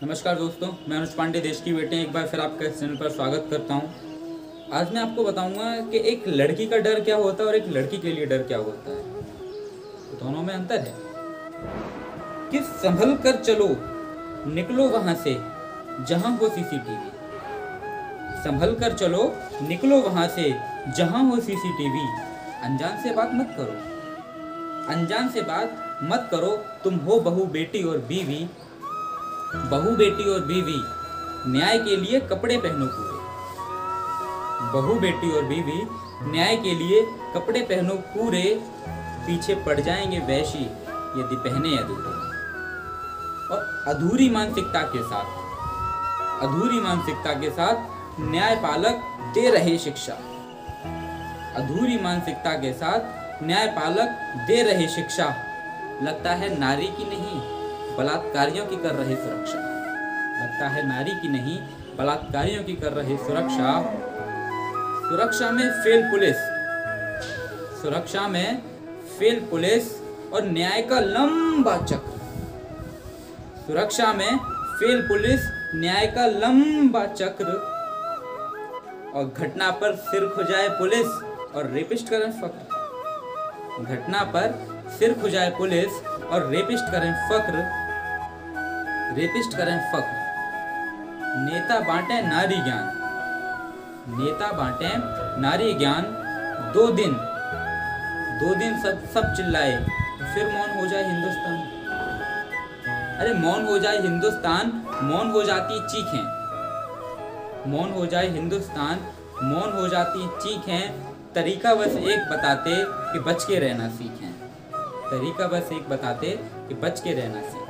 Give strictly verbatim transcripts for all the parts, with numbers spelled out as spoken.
नमस्कार दोस्तों, मैं अनुज पांडे देश की बेटे एक बार फिर आपका इस चैनल पर स्वागत करता हूं। आज मैं आपको बताऊंगा कि एक लड़की का डर क्या होता है और एक लड़की के लिए डर क्या होता है। तो दोनों में अंतर है कि संभल कर चलो, निकलो वहां से जहां हो सीसीटीवी। संभल कर चलो, निकलो वहां से जहां हो सीसीटीवी। अनजान से बात मत करो, अनजान से बात मत करो। तुम हो बहू बेटी और बीवी, बहू बेटी और बीवी, न्याय के लिए कपड़े पहनो पूरे। बहू बेटी और बीवी, न्याय के लिए कपड़े पहनो पूरे। पीछे पड़ जाएंगे वैशी यदि पहने अधूरे। और अधूरी मानसिकता के साथ, अधूरी मानसिकता के साथ न्यायपालक दे रहे शिक्षा। अधूरी मानसिकता के साथ न्यायपालक दे रहे शिक्षा। लगता है नारी की नहीं, बलात्कारियों की कर रहे सुरक्षा। लगता है नारी की नहीं, बलात्कारियों की कर रहे सुरक्षा। सुरक्षा में फेल पुलिस, सुरक्षा में फेल पुलिस और न्याय का लंबा चक्र। सुरक्षा में फेल पुलिस, न्याय का लंबा चक्र। और घटना पर सिर खुजाए पुलिस और रेपिस्ट करें फक्र। घटना पर सिर खुजाए पुलिस और रेपिस्ट करें फक्र। रेपिस्ट करें फक्र। नेता बांटे नारी ज्ञान, नेता बांटे नारी ज्ञान। दो दिन दो दिन सब सब चिल्लाए, फिर मौन हो जाए हिंदुस्तान। अरे मौन हो जाए हिंदुस्तान, मौन हो जाती चीखें। मौन हो जाए हिंदुस्तान, मौन हो जाती चीखें। तरीका बस एक बताते कि बच के रहना सीखें। तरीका बस एक बताते कि बच के रहना सीखें।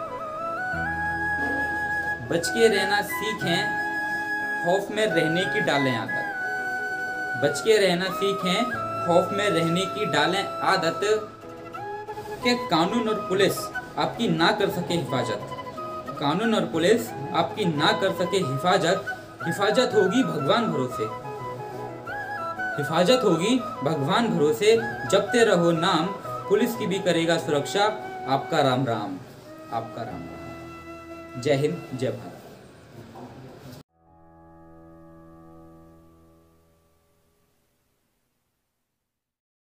बच के रहना सीखें, खौफ में रहने की डालें आदत। बच के रहना सीखें, खौफ में रहने की डालें आदत। के कानून और पुलिस आपकी ना कर सके हिफाजत। कानून और पुलिस आपकी ना कर सके हिफाजत। हिफाजत होगी भगवान भरोसे, हिफाजत होगी भगवान भरोसे। जपते रहो नाम, पुलिस की भी करेगा सुरक्षा। आपका राम राम, आपका राम राम। जय हिंद, जय भारत।